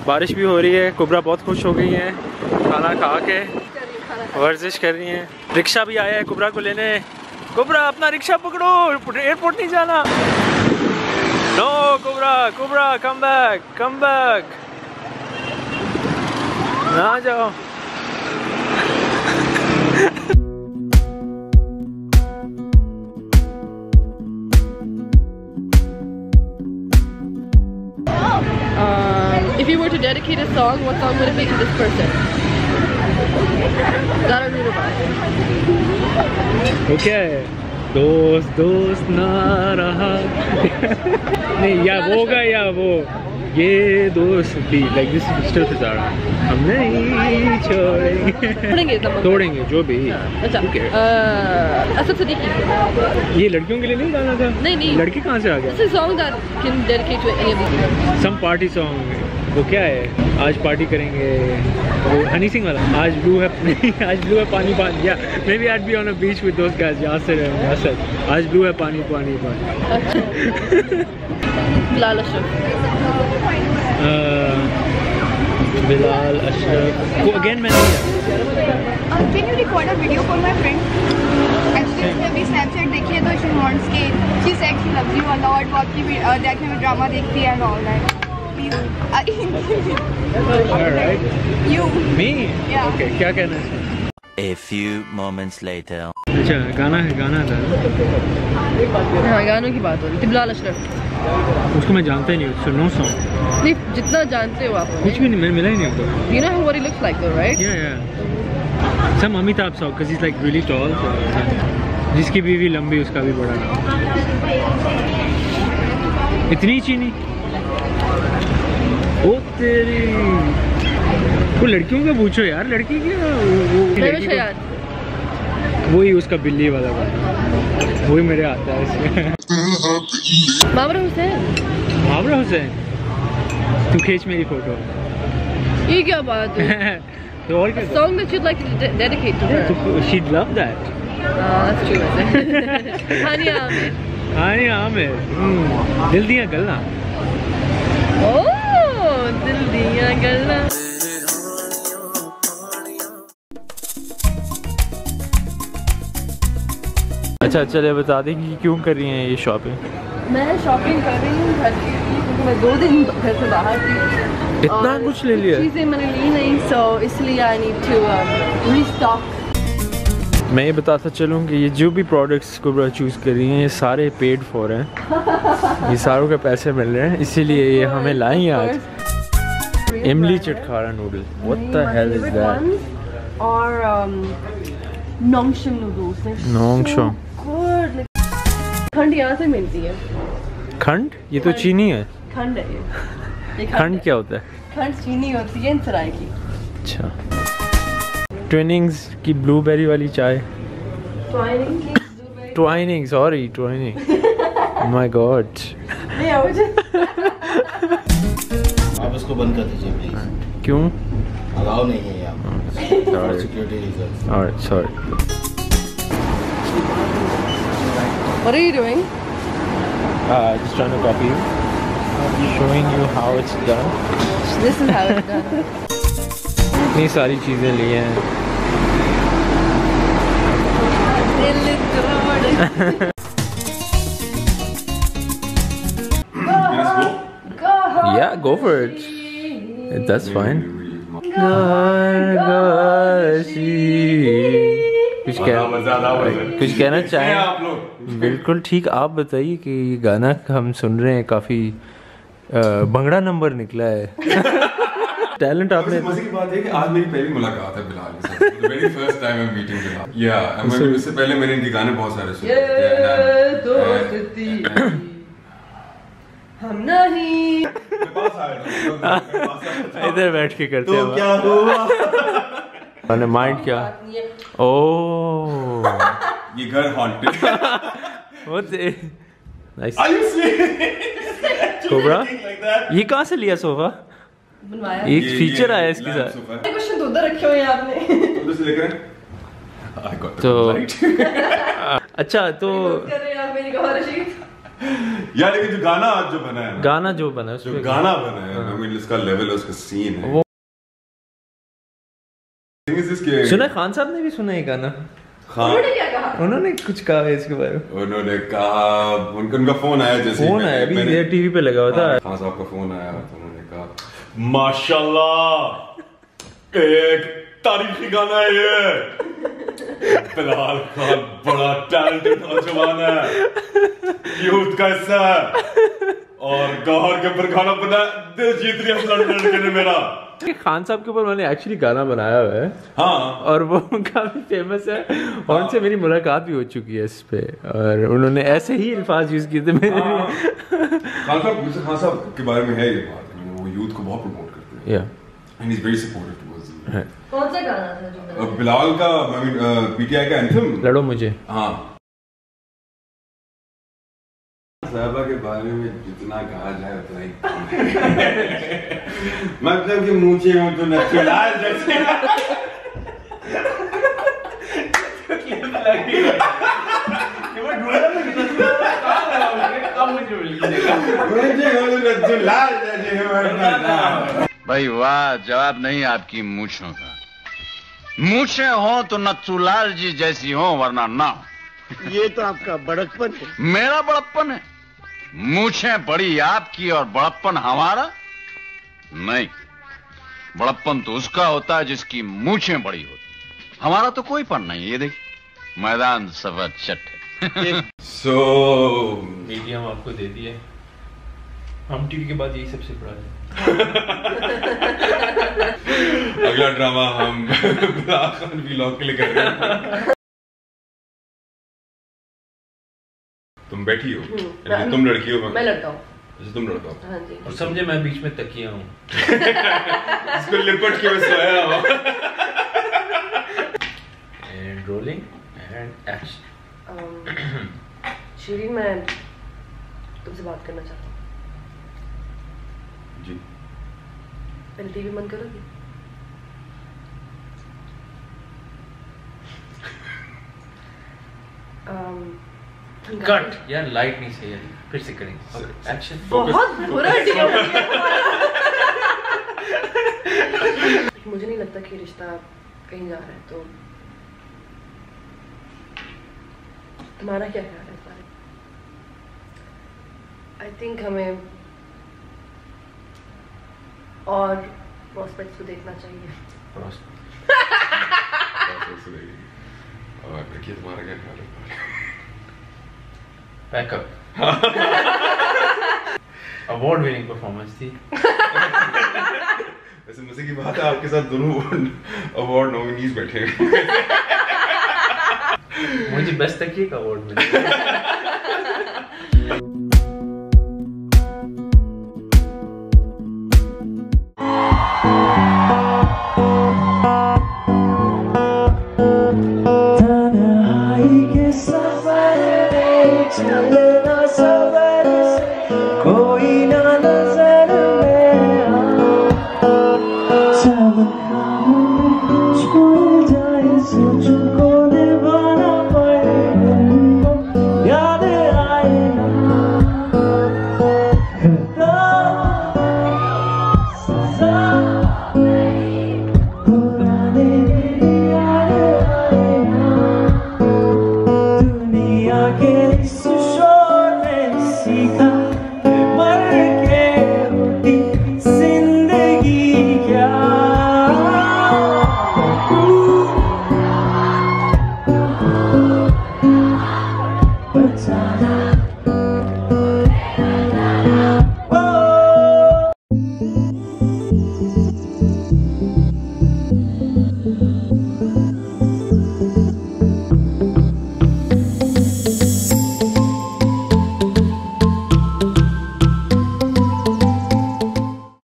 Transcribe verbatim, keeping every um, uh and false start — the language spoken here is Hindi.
बारिश भी हो रही है। कुबरा बहुत खुश हो गई है खाना खा के, वर्जिश कर रही है। रिक्शा भी आया है कुबरा को लेने। कुबरा अपना रिक्शा पकड़ो, एयरपोर्ट नहीं जाना। No Kubra, Kubra come back, come back, ना जाओ। If you were to dedicate a song, what song would it be to this person? Gotta read about it. Okay. दोस्त दोस्त ना रहा नहीं, या वो होगा या वो ये दोस्ती, लाइक दिस स्टिल फिजारा, हम नहीं छोड़ेंगे तोड़ेंगे तोड़ेंगे जो भी। अच्छा असद सिद्दीकी, ये लड़कियों के लिए नहीं गाना था? नहीं नहीं, लड़की कहाँ से आ गया? This is a song that can dedicate to any of these people. Some party song। वो क्या है? आज पार्टी करेंगे, वो हनी सिंह वाला। आज ब्लू है नहीं, आज ब्लू है पानी पानी, या maybe I'd be on a beach with those guys। Yasir है, यासर। आज ब्लू है पानी पानी पानी। बिलाल अशरफ, बिलाल अशरफ को अगेन मैंने Can you record a video for my friend? Actually उसने अभी Snapchat देखी है तो she wants के she said she loves you a lot, बहुत की देखने में ड्रामा देखती है and all that. Please. Alright. You. Me? Yeah. Okay, क्या कहना है? A few moments later. अच्छा गाना है, गाना था। हाँ गानों की बात हो रही थी। बिलाल अशरफ, उसको मैं जानता ही नहीं, उसको नो सॉन्ग। नहीं जितना जानते हो आप कुछ भी नहीं, मैंने मिला ही नहीं उसको। You know what he looks like though, right? Yeah, yeah. Some Amitabh song, because he's like really tall. So, जिसकी बीवी लंबी उसका भी बड़ा। इतनी चीनी? ओ तेरी, वो लड़कियों का पूछो यार, लड़की क्या वो, लड़की वही उसका बिल्ली वाला गाना, वही मेरे आता है इसमें। मामरा हुसैन, मामरा हुसैन, तू खींच मेरी फोटो। ये क्या बात है? तो और क्या? Song that you'd like to dedicate to her. She'd love that. Ah, that's true. हानिया आमिर, हानिया आमिर, दिल दिया गल्ला। ओह दिल दिया गल्ला। अच्छा चलिए बता दें कि क्यों कर रही हैं ये शॉपिंग? मैं शॉपिंग कर रही हूँ घर की, क्योंकि मैं दो दिन घर से बाहर थी। इतना कुछ ले लिया? चीज़ें मैंने ली नहीं, सो इसलिए आई नीड टू रीस्टॉक। मैं ये बताता चलूँ कि ये जो भी प्रोडक्ट्स कुबरा चूज़ कर रही हैं ये सारे पेड फॉर हैं। ये सारों के पैसे मिल रहे हैं, इसीलिए ये हमें लाई आज। इमली चटखारा noodle, what the hell is that? और नोंगशम नूडल्स, नोंगशम गुड। खंड यहाँ से मिलती है। खंड? ये तो चीनी है। खंड है ये। खंड क्या होता है? खंड चीनी होती है सराय की। अच्छा, ट्विनिंग्स की ब्लूबेरी वाली चाय। Twining, sorry Twining, my god. आप इसको बंद कर दीजिए प्लीज। क्यों? अलाउ नहीं है यहाँ, security reasons. Alright, sorry. What are you doing? Uh, just trying to copy you. Showing you how it's done. This is how it's done. इतनी सारी चीज़ें ली हैं। Yeah, go for it. That's fine. कुछ कह कुछ कहना चाहें आप लोग? बिल्कुल ठीक। आप बताइए कि ये गाना हम सुन रहे हैं, काफ़ी भंगड़ा नंबर निकला है। टैलेंट आपने। मजे की बात है कि आज मेरी पहली मुलाकात है बिलाल के साथ। The very first time I'm meeting Bilal. Yeah, मैं इससे पहले मैंने इनके गाने बहुत सारे सुने। ये दोस्ती हम नहीं। इधर बैठ के करते हैं। तो क्या हुआ? मैंने माइंड क्या? ओह ये घर haunted. What? Nice. Are you serious? Kubra, ये कहाँ से लिया सोफा? बनवाया। एक फीचर आया इसके साथ। क्वेश्चन तो उधर रखे हुए हैं आपने। उधर से लेकर आए? तो अच्छा तो कर रहे हैं आप मेरी गोहर रशीद। यार लेकिन जो गाना आज जो बना है ना, गाना जो बना है, जो गाना बना है, I mean, इसका लेवल है, उसका सीन है। वो इसके सुना, खान साहब ने भी सुना ये गाना। खान उन्होंने क्या कहा? उन्होंने कुछ कहा इसके बारे में। उन्होंने कहा, उनका उनका फोन आया, जैसे फोन आया, अभी ये टीवी पे लगा हुआ था। खान साहब का फोन आया तो उन्होंने कहा माशाल्लाह एक तारीखी गाना है ये, बिलाल खान बड़ा टैलेंटेड नौजवान है, यूथ का हिस्सा है और गौहर के ऊपर गाना बना, दिल जीत लिया लड़के ने मेरा। खान साहब के ऊपर मैंने एक्चुअली गाना बनाया हुआ है, हाँ, और वो काफी फेमस है, और उनसे मेरी मुलाकात भी हो चुकी है इस पे, और उन्होंने ऐसे ही अल्फाज यूज किए थे मेरे लिए। खान साहब खान साहब के बारे में है ये बात, वो यूथ को बहुत प्रमोट करते हैं, या and he is very supportive towards you. कौन सा गाना था जो मैंने- बिलाल का, आई मीन पीटीआई का एंथम, लड़ो मुझे। हाँ, साहबा के बारे में जितना कहा जाए उतना ही मतलब कि मूंछे हो तो नचलाल जैसे भाई वाह, जवाब नहीं आपकी मूंछों का। मूंछें हो तो नथुलाल जी जैसी हो, वरना ना हो। ये तो आपका बड़कपन है। मेरा बड़प्पन है? मूंछें बड़ी आपकी और बड़प्पन हमारा नहीं। बड़प्पन तो उसका होता है जिसकी मूंछें बड़ी होती, हमारा तो कोई पन नहीं है। ये देखिए मैदान सफेद चट है। सो मीडियम आपको दे दिए, हम टीवी के बाद यही सबसे बड़ा है। अगला ड्रामा हम बिलाल खान व्लॉग के लिए कर रहे हैं। तुम बैठी हो, यानी तुम लड़की हो, मैं लड़का हूँ। जैसे तुम लड़का हो, हाँ जी। और समझे मैं बीच में तकिया हूँ। इसको लिपट के मैं सोया हूँ। And rolling and action. Shri, मैं तुमसे बात करना चाहता हूँ। जी, पहले टीवी बंद करोगी? um, कट यार, लाइट नहीं सही है, फिर से करेंगे। एक्शन। बहुत बुरा डील हो गया हमारा। मुझे नहीं लगता कि रिश्ता कहीं जा रहा है, तो तुम्हारा क्या ख्याल है इस बारे में? आई थिंक हमें और प्रोस्पेक्ट्स को देखना चाहिए। और देखिए तुम्हारा क्या ख्याल है? बैकअप। अवार्ड विनिंग परफॉर्मेंस थी। वैसे मजे की बात है, आपके साथ दोनों अवार्ड नॉमिनीज बैठे हैं। मुझे बेस्ट तक का अवार्ड मिला। Someone come, spoil die, so